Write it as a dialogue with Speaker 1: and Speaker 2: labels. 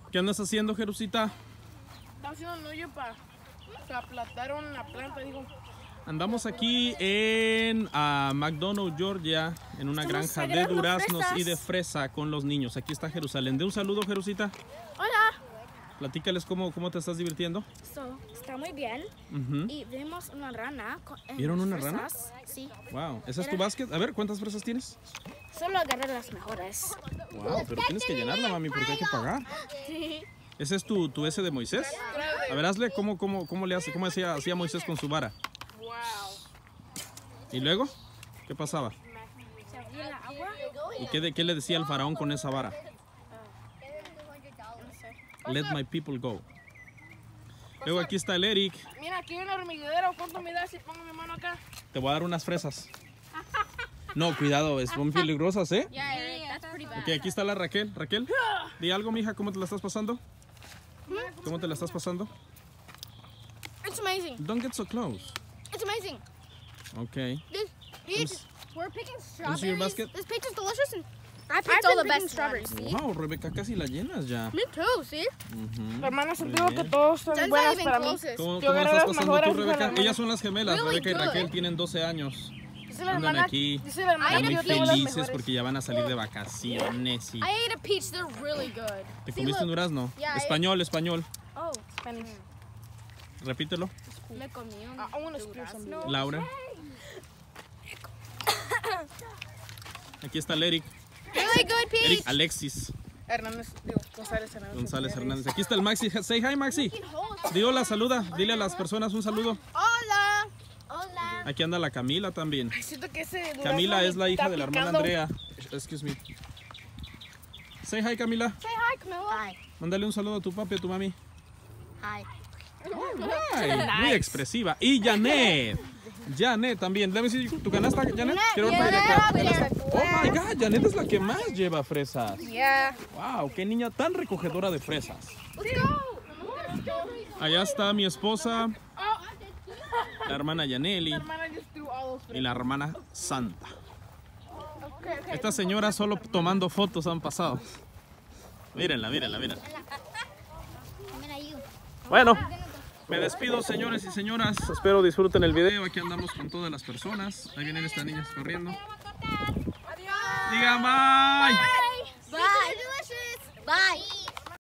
Speaker 1: ¿Qué andas haciendo, Jerusita?
Speaker 2: Estaba haciendo un hoyo para aplastar una planta, digo.
Speaker 1: Andamos aquí en McDonough, Georgia, en una granja de duraznos y de fresa con los niños. Aquí está Jerusalén. De un saludo, Jerusita.
Speaker 3: Hola.
Speaker 1: Platícales cómo te estás divirtiendo.
Speaker 3: Está muy bien. Y vimos una rana.
Speaker 1: ¿Vieron una rana?
Speaker 3: Sí.
Speaker 1: Wow, ¿ese es tu básquet? A ver, ¿cuántas fresas tienes?
Speaker 3: Solo agarré las mejores.
Speaker 1: Wow, pero tienes que llenarla, mami, porque hay que pagar.
Speaker 3: Sí.
Speaker 1: ¿Ese es tu ese de Moisés? A ver, hazle cómo le hace, cómo hacía Moisés con su vara.
Speaker 2: Wow.
Speaker 1: ¿Y luego? ¿Qué pasaba?
Speaker 3: Se abrió el agua.
Speaker 1: ¿Y qué le decía el faraón con esa vara? Let my people go. Luego aquí está el Eric.
Speaker 2: Mira, aquí hay un hormiguero. ¿Cuánto me das si pongo mi mano acá?
Speaker 1: Te voy a dar unas fresas. No, cuidado, son peligrosas, ¿eh?
Speaker 3: Yeah, that's pretty bad.
Speaker 1: Ok, aquí está la Raquel. Raquel, di algo, mija, ¿cómo te la estás pasando? ¿Cómo te la estás pasando?
Speaker 3: It's amazing.
Speaker 1: Don't get so close.
Speaker 3: It's amazing.
Speaker 1: Ok.
Speaker 3: We're picking
Speaker 1: Is your basket?
Speaker 3: This peach is delicious, and I picked all the best strawberries. See?
Speaker 1: Wow, Rebeca, casi la llenas ya.
Speaker 3: Me too. See?
Speaker 2: Hermana,
Speaker 1: Muy
Speaker 2: digo que
Speaker 1: bien.
Speaker 2: todos son
Speaker 3: Jen's
Speaker 2: buenas
Speaker 3: not even
Speaker 2: para mí.
Speaker 3: closest.
Speaker 1: ¿Cómo
Speaker 2: Yo
Speaker 1: la
Speaker 2: agarré
Speaker 1: estás
Speaker 2: las
Speaker 1: pasando
Speaker 2: mejores
Speaker 1: tú, Rebeca?
Speaker 2: hermanas.
Speaker 1: Ellas son las gemelas.
Speaker 3: Really
Speaker 1: Rebeca y
Speaker 3: good.
Speaker 1: Raquel tienen 12 años.
Speaker 2: Dice la
Speaker 1: Andan
Speaker 2: hermana,
Speaker 1: aquí.
Speaker 2: dice la hermana
Speaker 1: Están
Speaker 2: que
Speaker 1: muy
Speaker 2: yo tengo las
Speaker 1: felices
Speaker 2: mejores.
Speaker 1: porque ya van a salir de vacaciones. Y...
Speaker 3: I ate a peach. They're really good.
Speaker 1: ¿Te comiste un durazno?
Speaker 3: Yeah,
Speaker 1: Español, español.
Speaker 3: Oh,
Speaker 2: Spanish.
Speaker 1: Repítelo.
Speaker 3: me comí un
Speaker 2: I want to spear some.
Speaker 1: Laura. Aquí está el Eric.
Speaker 3: really good peach.
Speaker 1: Eric Alexis
Speaker 2: Hernández, digo, González Hernández.
Speaker 1: González Hernández. Aquí está el Maxi. Say hi, Maxi. Di hola, saluda. Dile a las personas un saludo.
Speaker 3: Hola. Hola.
Speaker 1: Aquí anda la Camila también.
Speaker 2: Siento que ese durazno
Speaker 1: Camila es la
Speaker 2: me
Speaker 1: hija
Speaker 2: está
Speaker 1: de la hermana
Speaker 2: picando.
Speaker 1: Andrea. Excuse me. Say hi, Camila.
Speaker 3: Say hi, Camila. Hi.
Speaker 1: Mándale un saludo a tu papi y a tu mami.
Speaker 3: Hi.
Speaker 1: Ay, muy expresiva. Y Janet. Janet también. Dame decir tu canasta, Janet. Quiero ver acá. Oh my God, Janet es la que más lleva fresas.
Speaker 2: Yeah.
Speaker 1: Wow, qué niña tan recogedora de fresas.
Speaker 3: Let's go.
Speaker 1: Allá está mi esposa, la hermana Yaneli
Speaker 2: Hermana just threw all those
Speaker 1: y la hermana Santa. Estas señoras solo tomando fotos han pasado. Mírenla, mírenla, mírenla. Bueno, me despido, señores y señoras. Espero disfruten el video. Aquí andamos con todas las personas. Ahí vienen estas niñas corriendo. Digan bye.
Speaker 3: Bye. Bye. Delicious. Bye.